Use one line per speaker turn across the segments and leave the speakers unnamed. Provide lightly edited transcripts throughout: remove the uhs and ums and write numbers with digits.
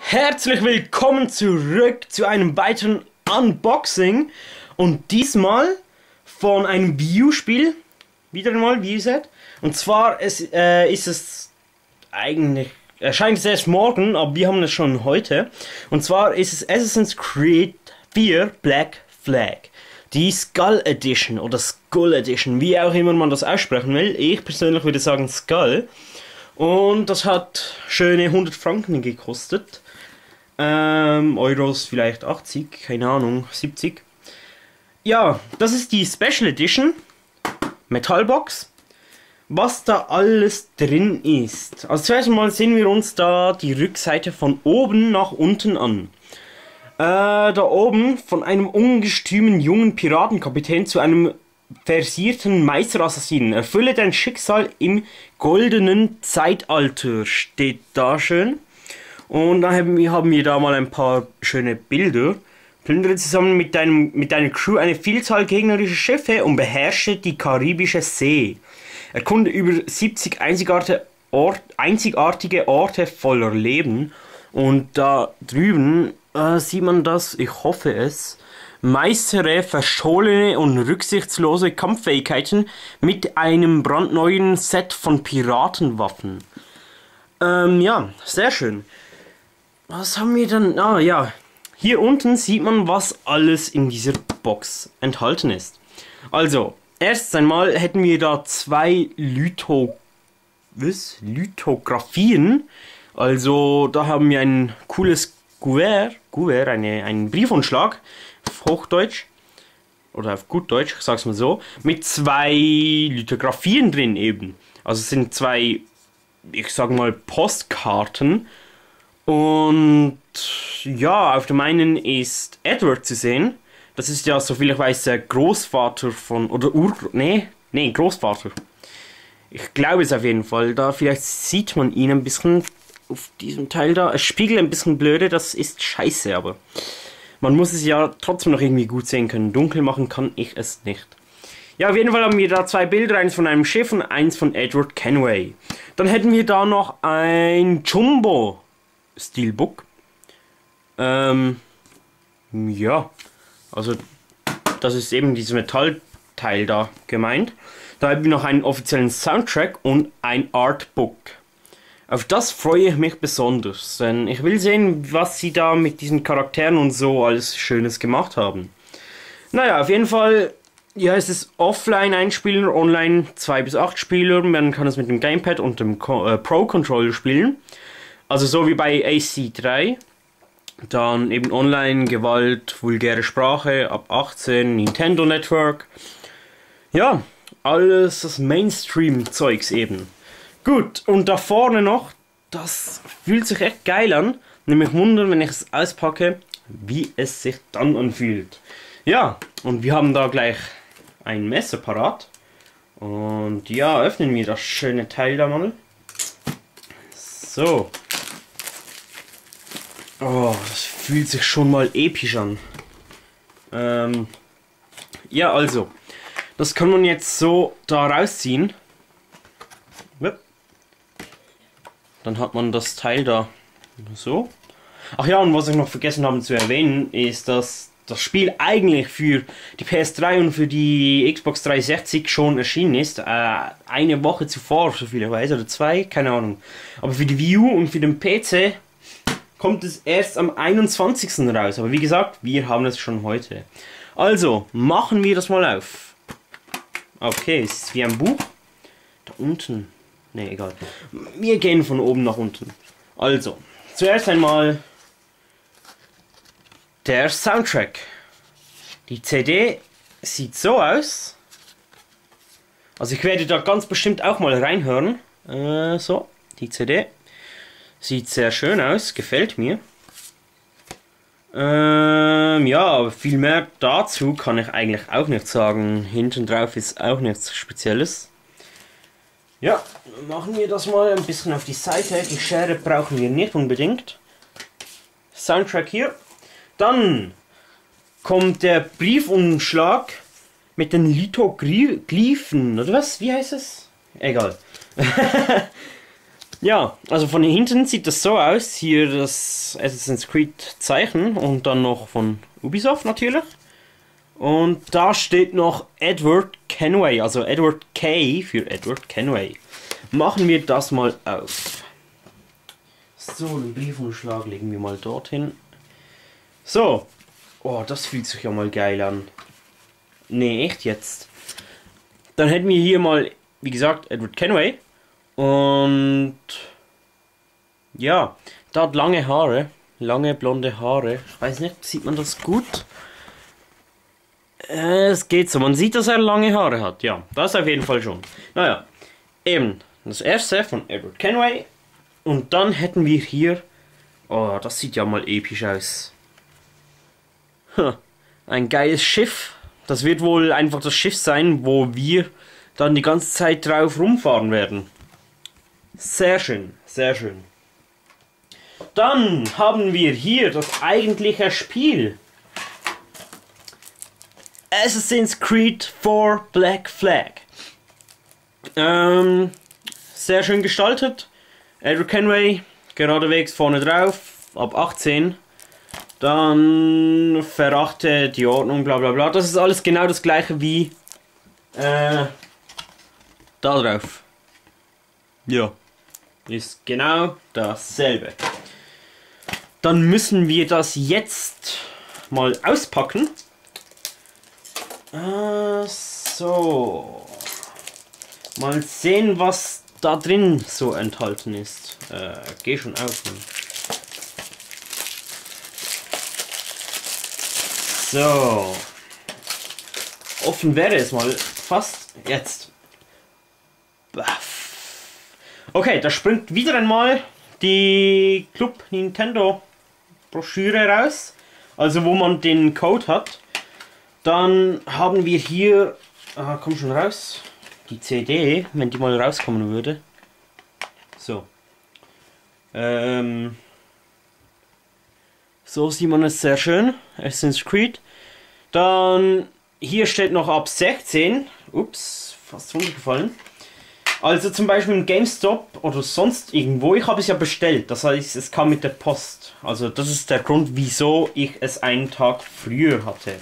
Herzlich willkommen zurück zu einem weiteren Unboxing und diesmal von einem Wii U-Spiel, wieder einmal, wie ihr seht. Und zwar erscheint es erst morgen, aber wir haben es schon heute. Und zwar ist es Assassin's Creed 4 Black Flag. Die Skull Edition oder Skull Edition, wie auch immer man das aussprechen will. Ich persönlich würde sagen Skull. Und das hat schöne 100 Franken gekostet. Euros vielleicht 80, keine Ahnung, 70. Ja, das ist die Special Edition. Metallbox. Was da alles drin ist. Also zuerst mal sehen wir uns da die Rückseite von oben nach unten an. Da oben von einem ungestümen jungen Piratenkapitän zu einem versierten Meisterassassinen. Erfülle dein Schicksal im goldenen Zeitalter, steht da schön. Und dann haben wir da mal ein paar schöne Bilder. Plündere zusammen mit deiner Crew eine Vielzahl gegnerischer Schiffe und beherrsche die karibische See. Erkunde über 70 einzigartige Orte voller Leben. Und da drüben sieht man das, ich hoffe es. Meistere verstohlene und rücksichtslose Kampffähigkeiten mit einem brandneuen Set von Piratenwaffen. Ja, sehr schön. Was haben wir dann? Ah ja, hier unten sieht man, was alles in dieser Box enthalten ist. Also, erst einmal hätten wir da zwei Lithografien. Also, da haben wir ein cooles Kuvert, einen Briefumschlag auf Hochdeutsch oder auf gut Deutsch, ich sag's mal so, mit zwei Lithografien drin eben. Also es sind zwei, ich sag mal, Postkarten. Und ja, auf dem einen ist Edward zu sehen. Das ist ja, soviel ich weiß, der Großvater von, oder Großvater. Ich glaube es auf jeden Fall. Da vielleicht sieht man ihn ein bisschen auf diesem Teil da. Es spiegelt ein bisschen blöde, das ist scheiße, aber man muss es ja trotzdem noch irgendwie gut sehen können. Dunkel machen kann ich es nicht. Ja, auf jeden Fall haben wir da zwei Bilder, eins von einem Schiff und eins von Edward Kenway. Dann hätten wir da noch ein Jumbo Steelbook. Ja, also das ist eben dieses Metallteil da gemeint. Da haben wir noch einen offiziellen Soundtrack und ein Artbook. Auf das freue ich mich besonders, denn ich will sehen, was sie da mit diesen Charakteren und so alles Schönes gemacht haben. Naja, auf jeden Fall, ja, es ist offline ein Spieler, online 2 bis 8 Spieler. Man kann es mit dem Gamepad und dem Pro-Controller spielen. Also so wie bei AC3. Dann eben online, Gewalt, vulgäre Sprache, ab 18, Nintendo Network. Ja, alles das Mainstream-Zeugs eben. Gut, und da vorne noch, das fühlt sich echt geil an. Nämlich wundern, wenn ich es auspacke, wie es sich dann anfühlt. Ja, und wir haben da gleich ein Messer parat. Und ja, öffnen wir das schöne Teil da mal. So. Oh, das fühlt sich schon mal episch an. Ja, also. Das kann man jetzt so da rausziehen. Dann hat man das Teil da so. Ach ja, und was ich noch vergessen habe zu erwähnen, ist, dass das Spiel eigentlich für die PS3 und für die Xbox 360 schon erschienen ist. Eine Woche zuvor, soviel ich weiß, oder 2, keine Ahnung. Aber für die Wii U und für den PC kommt es erst am 21. raus. Aber wie gesagt, wir haben es schon heute. Also, machen wir das mal auf. Okay, es ist wie ein Buch. Da unten. Ne, egal. Wir gehen von oben nach unten. Also, zuerst einmal der Soundtrack. Die CD sieht so aus. Also ich werde da ganz bestimmt auch mal reinhören. So, die CD. Sieht sehr schön aus, gefällt mir. Ja, aber viel mehr dazu kann ich eigentlich auch nicht sagen. Hinten drauf ist auch nichts Spezielles. Ja, machen wir das mal ein bisschen auf die Seite. Die Schere brauchen wir nicht unbedingt. Soundtrack hier. Dann kommt der Briefumschlag mit den Lithoglyphen, oder was? Wie heißt es? Egal. Ja, also von hinten sieht das so aus. Hier das Assassin's Creed Zeichen und dann noch von Ubisoft natürlich. Und da steht noch Edward Kenway, also Edward K für Edward Kenway. Machen wir das mal auf. So, den Briefumschlag legen wir mal dorthin. So. Oh, das fühlt sich ja mal geil an. Nee, echt jetzt. Dann hätten wir hier mal, wie gesagt, Edward Kenway. Und ja, da hat lange Haare. Lange blonde Haare. Ich weiß nicht, sieht man das gut? Es geht so. Man sieht, dass er lange Haare hat. Ja, das auf jeden Fall schon. Naja, eben das erste von Edward Kenway. Und dann hätten wir hier... Oh, das sieht ja mal episch aus. Ein geiles Schiff. Das wird wohl einfach das Schiff sein, wo wir dann die ganze Zeit drauf rumfahren werden. Sehr schön, sehr schön. Dann haben wir hier das eigentliche Spiel. Assassin's Creed 4 Black Flag. Sehr schön gestaltet. Edward Kenway, geradewegs vorne drauf, ab 18. Dann verachte die Ordnung, bla bla bla. Das ist alles genau das gleiche wie da drauf. Ja, ist genau dasselbe. Dann müssen wir das jetzt mal auspacken. So. Mal sehen, was da drin so enthalten ist. Geh schon auf. So. Offen wäre es mal fast jetzt. Okay, da springt wieder einmal die Club Nintendo Broschüre raus. Also wo man den Code hat. Dann haben wir hier, komm schon raus, die CD, wenn die mal rauskommen würde. So. So sieht man es sehr schön. Assassin's Creed. Dann hier steht noch ab 16. Ups, fast runtergefallen. Also zum Beispiel im GameStop oder sonst irgendwo. Ich habe es ja bestellt. Das heißt, es kam mit der Post. Also das ist der Grund, wieso ich es einen Tag früher hatte.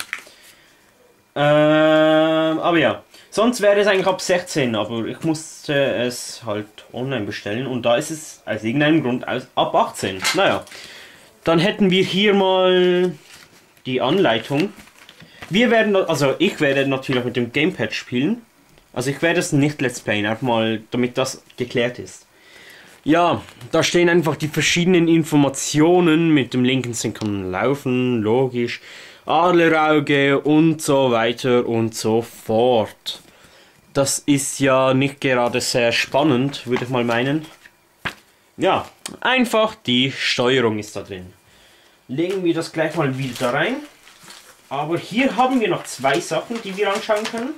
Aber ja. Sonst wäre es eigentlich ab 16, aber ich musste es halt online bestellen und da ist es aus irgendeinem Grund ab 18. Naja, dann hätten wir hier mal die Anleitung. Wir werden, also ich werde natürlich mit dem Gamepad spielen. Also ich werde es nicht Let's Playen, einfach mal, damit das geklärt ist. Ja, da stehen einfach die verschiedenen Informationen. Mit dem linken Stick kann man laufen, logisch. Adlerauge und so weiter und so fort. Das ist ja nicht gerade sehr spannend, würde ich mal meinen. Ja, einfach die Steuerung ist da drin. Legen wir das gleich mal wieder da rein. Aber hier haben wir noch zwei Sachen, die wir anschauen können.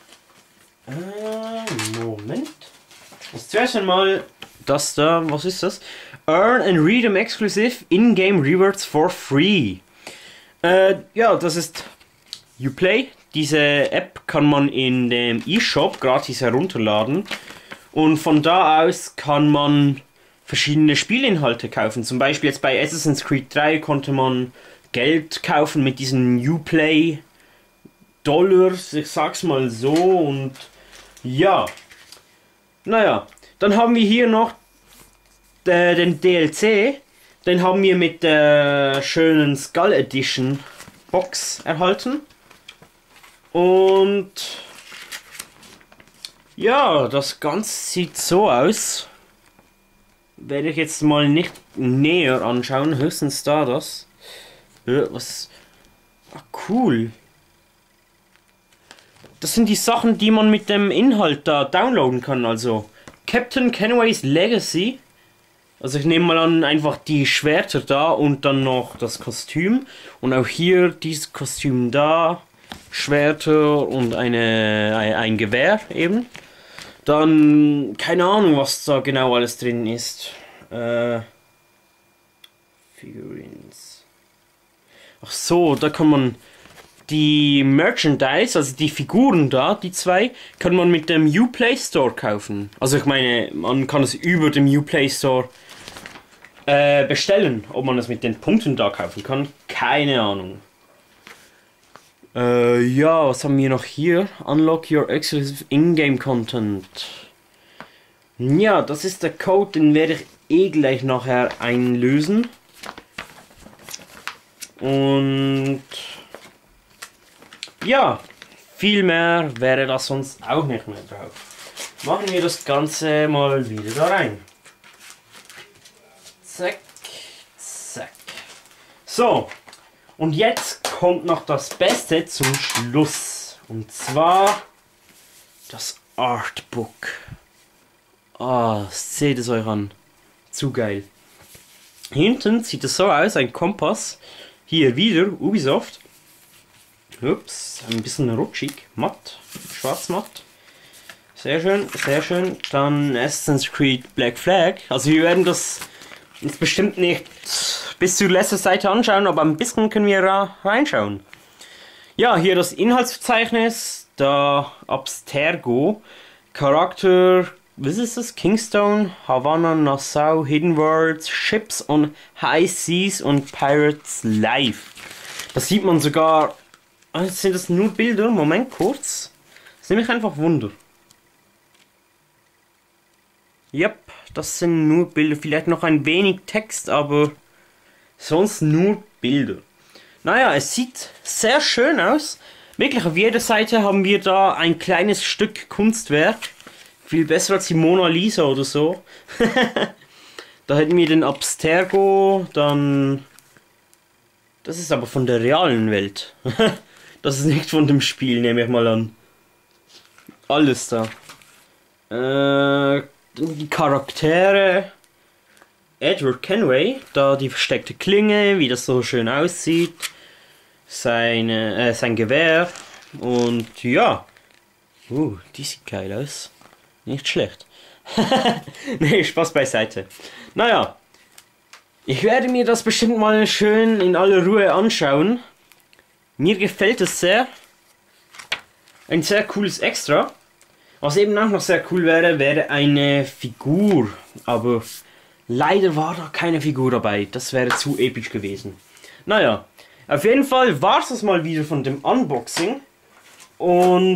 Moment. Das zuerst einmal das da, was ist das? Earn and Redeem Exclusive In-Game Rewards for Free. Ja, das ist Uplay. Diese App kann man in dem eShop gratis herunterladen. Und von da aus kann man verschiedene Spielinhalte kaufen. Zum Beispiel jetzt bei Assassin's Creed 3 konnte man Geld kaufen mit diesen Uplay Dollars, ich sag's mal so. Und ja, naja, dann haben wir hier noch den DLC. Den haben wir mit der schönen Skull Edition Box erhalten. Und ja, das Ganze sieht so aus. Werde ich jetzt mal nicht näher anschauen, höchstens da das. Was? Ach, cool. Das sind die Sachen, die man mit dem Inhalt da downloaden kann. Also Captain Kenways Legacy. Also ich nehme mal an, einfach die Schwerter da und dann noch das Kostüm. Und auch hier dieses Kostüm da. Schwerter und ein Gewehr eben. Dann, keine Ahnung, was da genau alles drin ist. Figurines. Ach so, da kann man die Merchandise, also die Figuren da, die zwei, kann man mit dem Uplay Store kaufen. Also ich meine, man kann es über dem Uplay Store bestellen. Ob man es mit den Punkten da kaufen kann, keine Ahnung. Ja, was haben wir noch hier? Unlock your exclusive in-game content. Ja, das ist der Code, den werde ich gleich nachher einlösen. Und ja, viel mehr wäre das sonst auch nicht mehr drauf. Machen wir das Ganze mal wieder da rein. Zack, zack. So, und jetzt kommt noch das Beste zum Schluss. Und zwar das Artbook. Ah, seht es euch an. Zu geil. Hinten sieht es so aus, ein Kompass. Hier wieder Ubisoft. Ups, ein bisschen rutschig, matt, schwarz matt. Sehr schön, sehr schön. Dann Assassin's Creed Black Flag. Also wir werden das jetzt bestimmt nicht bis zur letzten Seite anschauen, aber ein bisschen können wir da reinschauen. Ja, hier das Inhaltsverzeichnis. Da Abstergo. Charakter, was ist das? Kingstone, Havana, Nassau, Hidden Worlds, Ships on High Seas und Pirates Life. Das sieht man sogar. Sind das nur Bilder? Moment kurz. Das ist nämlich einfach Wunder. Yep, das sind nur Bilder. Vielleicht noch ein wenig Text, aber sonst nur Bilder. Naja, es sieht sehr schön aus. Wirklich, auf jeder Seite haben wir da ein kleines Stück Kunstwerk. Viel besser als die Mona Lisa oder so. Da hätten wir den Abstergo, dann... Das ist aber von der realen Welt. Das ist nicht von dem Spiel, nehme ich mal an. Alles da. Die Charaktere. Edward Kenway, da die versteckte Klinge, wie das so schön aussieht. Sein Gewehr. Und ja. Die sieht geil aus. Nicht schlecht. Nee, Spaß beiseite. Naja. Ich werde mir das bestimmt mal schön in aller Ruhe anschauen. Mir gefällt es sehr. Ein sehr cooles Extra. Was eben auch noch sehr cool wäre, wäre eine Figur. Aber leider war da keine Figur dabei. Das wäre zu episch gewesen. Naja, auf jeden Fall war es das mal wieder von dem Unboxing. Und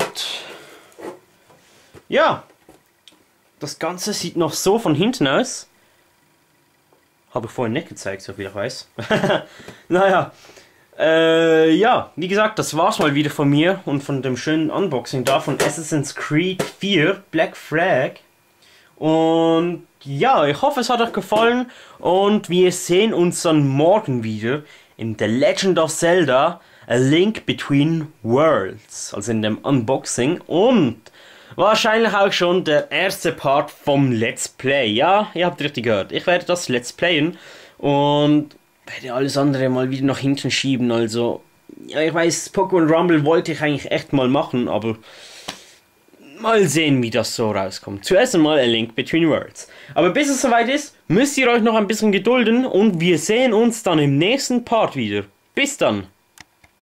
ja, das Ganze sieht noch so von hinten aus. Habe ich vorhin nicht gezeigt, so viel ich weiß. Naja, ja, wie gesagt, das war's mal wieder von mir und von dem schönen Unboxing da von Assassin's Creed 4 Black Flag. Und ja, ich hoffe, es hat euch gefallen und wir sehen uns dann morgen wieder in The Legend of Zelda A Link Between Worlds, also in dem Unboxing und wahrscheinlich auch schon der erste Part vom Let's Play. Ja, ihr habt richtig gehört, ich werde das Let's Playen und werde alles andere mal wieder nach hinten schieben. Also, ja, ich weiß, Pokémon Rumble wollte ich eigentlich echt mal machen, aber mal sehen, wie das so rauskommt. Zuerst einmal A Link Between Worlds. Aber bis es soweit ist, müsst ihr euch noch ein bisschen gedulden und wir sehen uns dann im nächsten Part wieder. Bis dann!